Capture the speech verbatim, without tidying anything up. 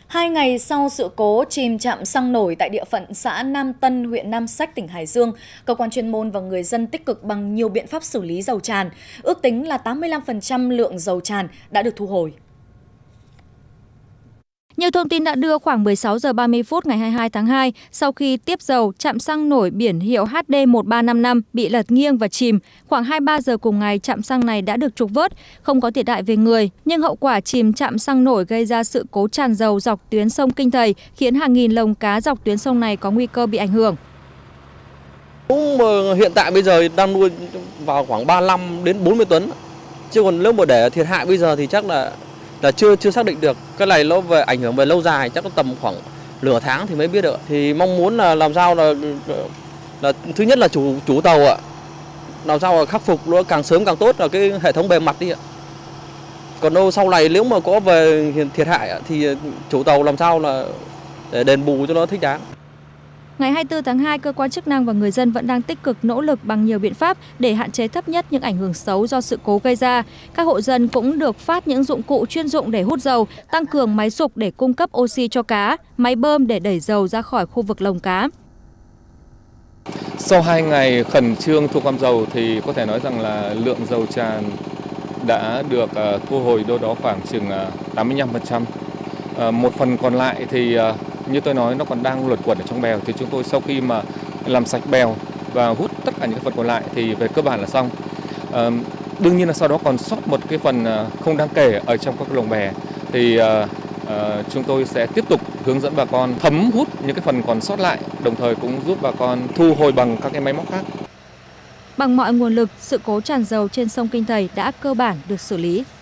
Hai ngày sau sự cố chìm trạm xăng nổi tại địa phận xã Nam Tân, huyện Nam Sách, tỉnh Hải Dương, cơ quan chuyên môn và người dân tích cực bằng nhiều biện pháp xử lý dầu tràn. Ước tính là tám mươi lăm phần trăm lượng dầu tràn đã được thu hồi. Như thông tin đã đưa, khoảng mười sáu giờ ba mươi phút ngày hai mươi hai tháng hai, sau khi tiếp dầu, trạm xăng nổi biển hiệu H D một ba năm năm bị lật nghiêng và chìm. Khoảng hai mươi ba giờ cùng ngày, trạm xăng này đã được trục vớt, không có thiệt hại về người. Nhưng hậu quả chìm trạm xăng nổi gây ra sự cố tràn dầu dọc tuyến sông Kinh Thầy, khiến hàng nghìn lồng cá dọc tuyến sông này có nguy cơ bị ảnh hưởng. Hiện tại bây giờ đang nuôi vào khoảng ba mươi lăm đến bốn mươi tấn. Chứ còn nếu mà để thiệt hại bây giờ thì chắc là là chưa chưa xác định được. Cái này nó về ảnh hưởng về lâu dài, chắc có tầm khoảng nửa tháng thì mới biết được. Thì mong muốn là làm sao là là thứ nhất là chủ chủ tàu ạ, làm sao là khắc phục nó càng sớm càng tốt là cái hệ thống bề mặt đi ạ. Còn đâu sau này nếu mà có về thiệt hại thì chủ tàu làm sao là để đền bù cho nó thích đáng. Ngày hai mươi tư tháng hai, cơ quan chức năng và người dân vẫn đang tích cực nỗ lực bằng nhiều biện pháp để hạn chế thấp nhất những ảnh hưởng xấu do sự cố gây ra. Các hộ dân cũng được phát những dụng cụ chuyên dụng để hút dầu, tăng cường máy sục để cung cấp oxy cho cá, máy bơm để đẩy dầu ra khỏi khu vực lồng cá. Sau hai ngày khẩn trương thu gom dầu thì có thể nói rằng là lượng dầu tràn đã được uh, thu hồi đâu đó khoảng chừng uh, tám mươi lăm phần trăm. Uh, một phần còn lại thì uh, như tôi nói nó còn đang luẩn quẩn ở trong bèo, thì chúng tôi sau khi mà làm sạch bèo và hút tất cả những phần còn lại thì về cơ bản là xong. À, đương nhiên là sau đó còn sót một cái phần không đáng kể ở trong các lồng bè thì à, à, chúng tôi sẽ tiếp tục hướng dẫn bà con thấm hút những cái phần còn sót lại, đồng thời cũng giúp bà con thu hồi bằng các cái máy móc khác. Bằng mọi nguồn lực, sự cố tràn dầu trên sông Kinh Thầy đã cơ bản được xử lý.